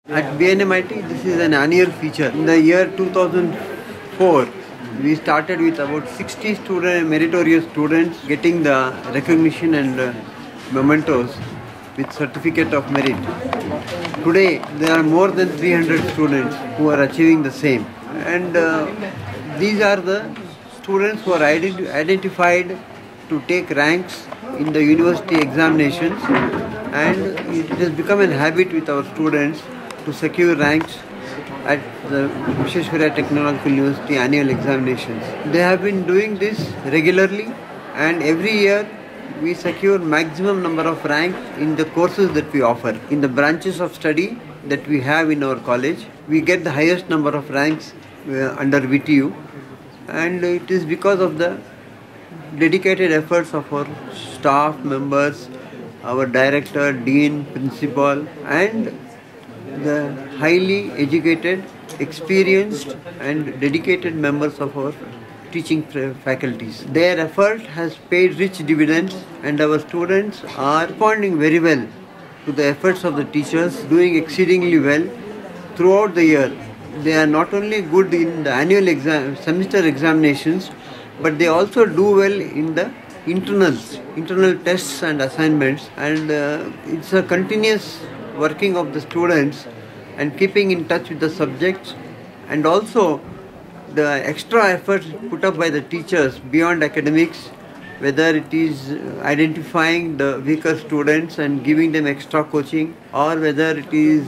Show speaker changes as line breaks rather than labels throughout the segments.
At BNMIT, this is an annual feature. In the year 2004, we started with about 60 meritorious students getting the recognition and mementos with certificate of merit. Today, there are more than 300 students who are achieving the same. And these are the students who are identified to take ranks in the university examinations, and it has become a habit with our students to secure ranks at the Visvesvaraya Technological University annual examinations. They have been doing this regularly, and every year we secure maximum number of ranks in the courses that we offer. In the branches of study that we have in our college, we get the highest number of ranks under VTU, and it is because of the dedicated efforts of our staff members, our director, dean, principal, and the highly educated, experienced and dedicated members of our teaching faculties. Their effort has paid rich dividends, and our students are responding very well to the efforts of the teachers, doing exceedingly well throughout the year. They are not only good in the annual semester examinations, but they also do well in the internal tests and assignments, and it's a continuous working of the students and keeping in touch with the subjects, and also the extra efforts put up by the teachers beyond academics, whether it is identifying the weaker students and giving them extra coaching, or whether it is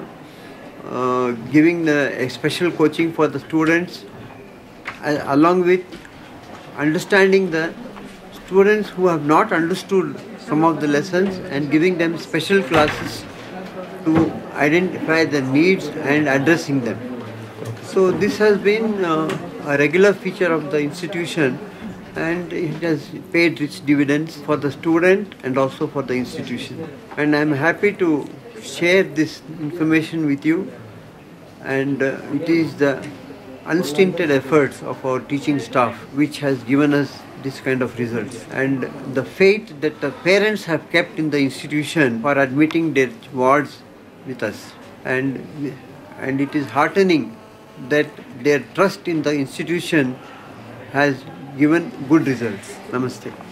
giving the special coaching for the students, along with understanding the students who have not understood some of the lessons and giving them special classes to identify the needs and addressing them. So this has been a regular feature of the institution, and it has paid rich dividends for the student and also for the institution. And I am happy to share this information with you, and it is the unstinted efforts of our teaching staff which has given us this kind of results, and the faith that the parents have kept in the institution for admitting their wards with us, and it is heartening that their trust in the institution has given good results. Namaste.